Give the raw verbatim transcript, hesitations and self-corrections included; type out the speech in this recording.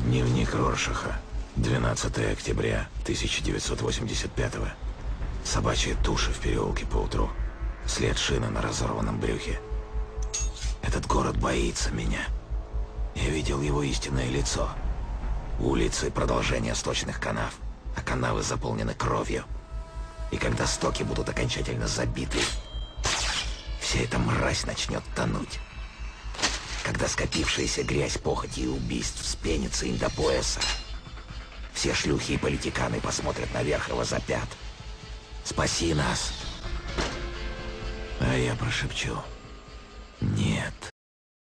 Дневник Роршаха. двенадцатое октября тысяча девятьсот восемьдесят пятого. Собачья туша в переулке поутру. След шины на разорванном брюхе. Этот город боится меня. Я видел его истинное лицо. Улицы — продолжение сточных канав, а канавы заполнены кровью. И когда стоки будут окончательно забиты, вся эта мразь начнет тонуть. Когда скопившаяся грязь, похоти и убийств вспенится им до пояса, все шлюхи и политиканы посмотрят наверх и возопят: «Спаси нас!» А я прошепчу: